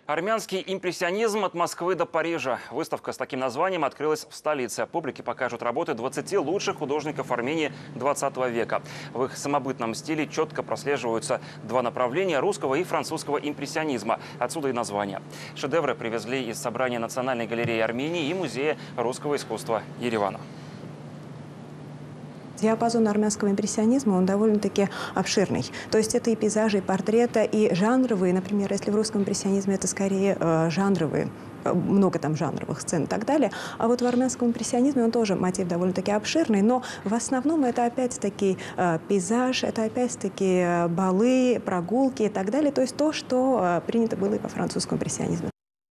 Армянский импрессионизм от Москвы до Парижа. Выставка с таким названием открылась в столице. Публике покажут работы 20 лучших художников Армении 20 века. В их самобытном стиле четко прослеживаются два направления – русского и французского импрессионизма. Отсюда и название. Шедевры привезли из собрания Национальной галереи Армении и Музея русского искусства Еревана. Диапазон армянского импрессионизма, он довольно-таки обширный. То есть это и пейзажи, и портреты, и жанровые. Например, если в русском импрессионизме это скорее жанровые, много там жанровых сцен и так далее. А вот в армянском импрессионизме он тоже мотив довольно-таки обширный, но в основном это опять-таки пейзаж, это опять-таки балы, прогулки и так далее. То есть то, что принято было и по французскому импрессионизму.